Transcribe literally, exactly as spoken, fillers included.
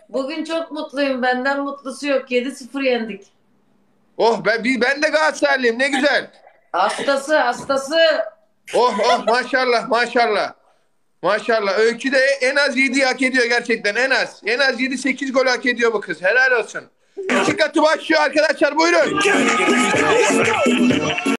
Bugün çok mutluyum. Benden mutlusu yok. yedi sıfır yendik. Oh ben, ben de Galatasaraylıyım ne güzel. Hastası hastası. Oh oh maşallah maşallah. Maşallah. Öykü de en az yediyi hak ediyor gerçekten en az. En az yedi sekiz gol hak ediyor bu kız. Helal olsun. İki katı başlıyor arkadaşlar buyurun.